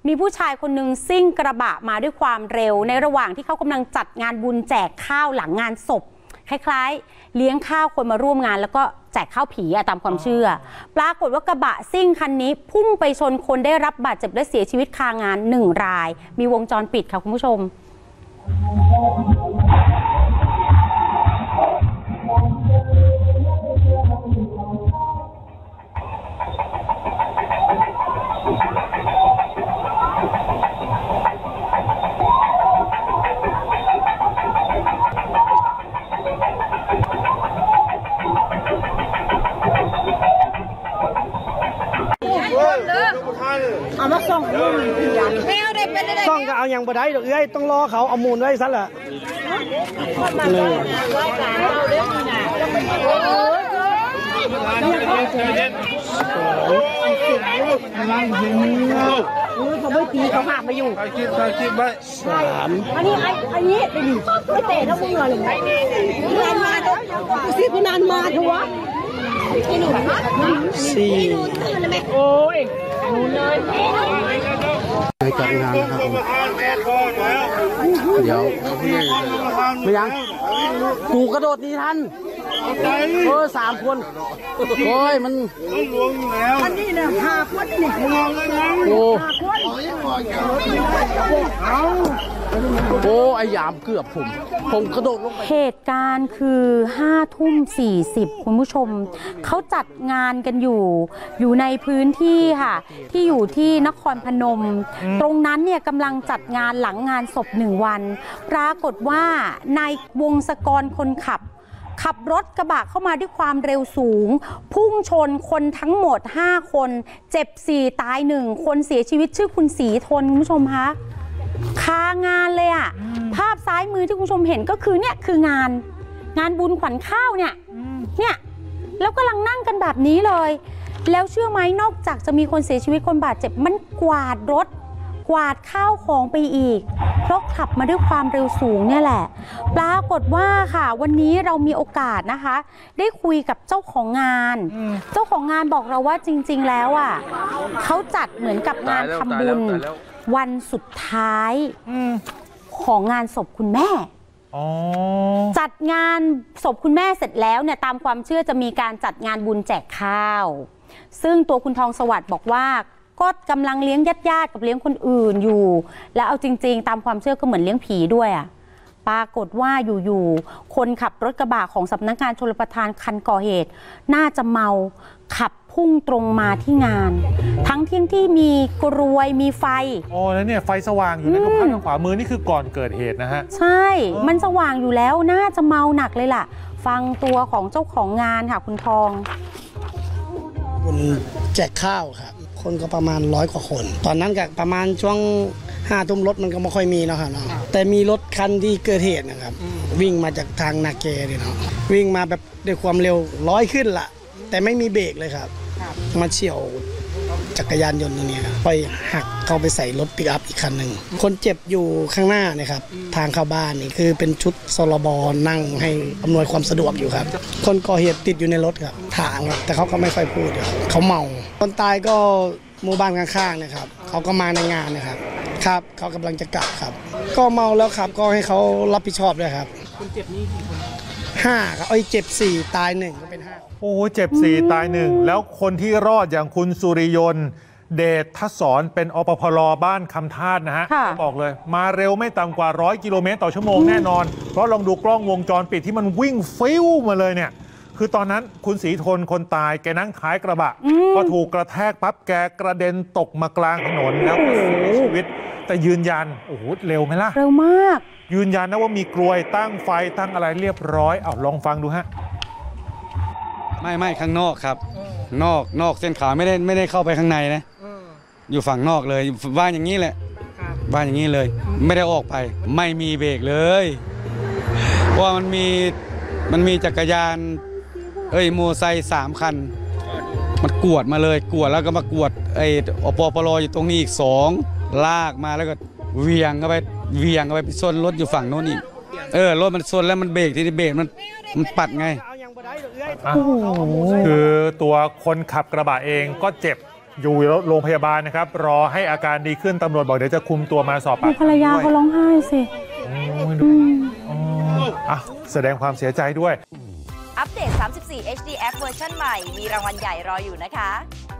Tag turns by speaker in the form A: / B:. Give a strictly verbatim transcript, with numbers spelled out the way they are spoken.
A: มีผู้ชายคนหนึ่งซิ่งกระบะมาด้วยความเร็วในระหว่างที่เขากำลังจัดงานบุญแจกข้าวหลังงานศพคล้ายๆเลี้ยงข้าวคนมาร่วมงานแล้วก็แจกข้าวผีตามความเชื่อปรากฏว่ากระบะซิ่งคันนี้พุ่งไปชนคนได้รับบาดเจ็บและเสียชีวิตคางานหนึ่งรายมีวงจรปิดค่ะคุณผู้ชม
B: เอามาส่องลูกแมวได้เป็นได้ส่องก็เอาอย่างบ่ได้ดอกเอ้ยต้องรอเขาเอามูลไว้ซะละเขาไม่ตีเขาหักมาอยู่ใครคิดใครคิดไว้สามอันนี้อันนี้ไปดิไม่เตะแล้วมึงเลยนานมาเด้อสิพี่นานมาทัวสี่โอ้ยในจัดงานนะครับเดี๋ยวไม่ยังกูกระโดดดีทันเออสามคนโอ้ยมันอันนี้เนี่ยห้าคนนี่โอ้โอ้ไอยามเกือบผมผมกระโดดลงไป
A: เหตุการณ์คือห้าทุ่มสี่สิบคุณผู้ชมเขาจัดงานกันอยู่อยู่ในพื้นที่ค่ะที่อยู่ที่นครพนมตรงนั้นเนี่ยกำลังจัดงานหลังงานศพหนึ่งวันปรากฏว่านายวงศกรคนขับขับรถกระบะเข้ามาด้วยความเร็วสูงพุ่งชนคนทั้งหมดห้าคนเจ็บสี่ตายหนึ่งคนเสียชีวิตชื่อคุณศรีทนคุณผู้ชมคะคางานเลยอะภาพซ้ายมือที่คุณผู้ชมเห็นก็คือเนี่ยคืองานงานบุญขวัญข้าวเนี่ยเนี่ยแล้วกำลังนั่งกันแบบนี้เลยแล้วเชื่อไหมนอกจากจะมีคนเสียชีวิตคนบาดเจ็บมันกวาดรถกวาดข้าวของไปอีกเพราะขับมาด้วยความเร็วสูงเนี่ยแหละปรากฏว่าค่ะวันนี้เรามีโอกาสนะคะได้คุยกับเจ้าของงานเจ้าของงานบอกเราว่าจริงๆแล้วอ่ะเขาจัดเหมือนกับงานทำบุญวันสุดท้ายของงานศพคุณแม่จัดงานศพคุณแม่เสร็จแล้วเนี่ยตามความเชื่อจะมีการจัดงานบุญแจกข้าวซึ่งตัวคุณทองสวัสดิ์บอกว่าก็กำลังเลี้ยงญาติๆกับเลี้ยงคนอื่นอยู่แล้วเอาจริงๆตามความเชื่อก็เหมือนเลี้ยงผีด้วยอ่ะปรากฏว่าอยู่ๆคนขับรถกระบะของสำนักงานชลประทานคันก่อเหตุน่าจะเมาขับพุ่งตรงมาที่งานทั้งที่ที่มีกรวยมีไฟ
C: โอ้แล้วเนี่ยไฟสว่างอยู่ในกระเป๋าทางขวามือนี่คือก่อนเกิดเหตุนะฮะ
A: ใช่มันสว่างอยู่แล้วน่าจะเมาหนักเลยล่ะฟังตัวของเจ้าของงานค่ะคุณทอง
B: คุณแจกข้าวครับคนก็ประมาณร้อยกว่าคนตอนนั้นก็ประมาณช่วงห้าทุ่มรถมันก็ไม่ค่อยมีเนาะครับเนาะแต่มีรถคันที่เกิดเหตุนะครับวิ่งมาจากทางนาเกเนี่ยเนาะวิ่งมาแบบด้วยความเร็วร้อยขึ้นละแต่ไม่มีเบรกเลยครับมาเฉี่ยวจักรยานยนต์ตรงนี้ไปหักเข้าไปใส่รถปิกอัพอีกคันหนึ่งคนเจ็บอยู่ข้างหน้าเนี่ยครับทางเข้าบ้านนี่คือเป็นชุดสลบนั่งให้อำนวยความสะดวกอยู่ครับคนก่อเหตุติดอยู่ในรถครับถางครับแต่เขาก็ไม่ค่อยพูดเขาเมาคนตายก็หมู่บ้านข้างๆนะครับเขาก็มาในงานนะครับครับเขากำลังจะกลับครับก็เมาแล้วครับก็ให้เขารับผิดชอบด้วยครับคนเจ็บนี่กี่คนห้าครับไอ้เจ็บสี่ตายหนึ่งก็เป็นห้า
C: โอ้เจ็บสี่ตายหนึ่งแล้วคนที่รอดอย่างคุณสุริยนต์เดชทศรเป็นอปพลบ้านคำธาตุนะฮะบอกเลยมาเร็วไม่ต่ำกว่าร้อยกิโลเมตรต่อชั่วโมงแน่นอนเพราะลองดูกล้องวงจรปิดที่มันวิ่งฟิวมาเลยเนี่ยคือตอนนั้นคุณศรีทนคนตายแกนั่งท้ายกระบะพอถูกกระแทกปั๊บแกกระเด็นตกมากลางถนนแล้วก็เสียชีวิตแต่ยืนยันโอ้โหเร็วไหมล่ะ
A: เร็วมาก
C: ยืนยันนะว่ามีกลวยตั้งไฟตั้งอะไรเรียบร้อยเอาลองฟังดูฮะ
D: ไม่ไม่ข้างนอกครับนอกนอกเส้นขาวไม่ได้ไม่ได้เข้าไปข้างในนะอยู่ฝั่งนอกเลยบ้านอย่างนี้แหละบ้านอย่างนี้เลยไม่ได้ออกไปไม่มีเบรกเลยเพราะว่ามันมีมันมีจักรยานเอ้ยโมไซค์สามคันมันกวดมาเลยกวดแล้วก็มากวดไอ้อปปลอยู่ตรงนี้อีกสองลากมาแล้วก็เวียงเข้าไปเวียงเข้าไปชนรถอยู่ฝั่งโน้นอีกเออรถมันชนแล้วมันเบรกที่เบรกมันมันปัดไง
C: คือตัวคนขับกระบะเองก็เจ็บอยู่โรงพยาบาลนะครับรอให้อาการดีขึ้นตำรวจบอกเดี๋ยวจะคุมตัวมาสอบปาก
A: ดู
C: คำ
A: ภรรยา
C: ด้วย
A: เขาร้องไห้สิ
C: โอ้ยดูอ๋ออ่ะแสดงความเสียใจด้วย
E: อัปเดต สามสิบสี่ เอช ดี แอป เวอร์ชันใหม่ มีรางวัลใหญ่รออยู่นะคะ